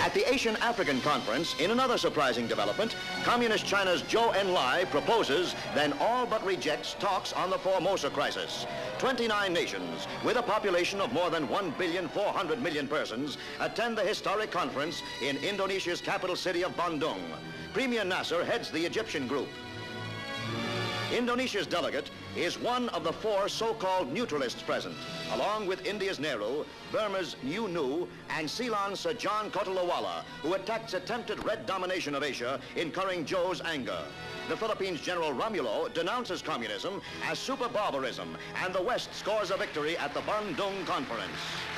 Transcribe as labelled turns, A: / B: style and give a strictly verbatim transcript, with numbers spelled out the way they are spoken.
A: At the Asian-African Conference, in another surprising development, Communist China's Chou-en-Lai proposes, then all but rejects talks on the Formosa crisis. twenty-nine nations, with a population of more than one billion four hundred million persons, attend the historic conference in Indonesia's capital city of Bandung. Premier Nasser heads the Egyptian group. Indonesia's delegate is one of the four so-called neutralists present, along with India's Nehru, Burma's Nu, and Ceylon's Sir John Kotelawala, who attacked attempted red domination of Asia, incurring Zhou's anger. The Philippines' General Romulo denounces communism as super barbarism, and the West scores a victory at the Bandung Conference.